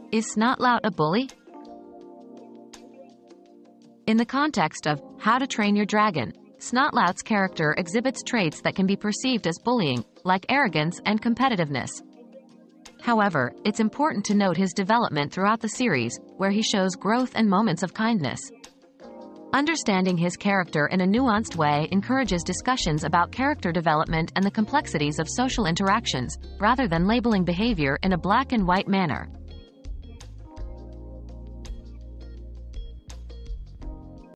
Is Snotlout a bully? In the context of How to Train Your Dragon, Snotlout's character exhibits traits that can be perceived as bullying, like arrogance and competitiveness. However, it's important to note his development throughout the series, where he shows growth and moments of kindness. Understanding his character in a nuanced way encourages discussions about character development and the complexities of social interactions, rather than labeling behavior in a black and white manner.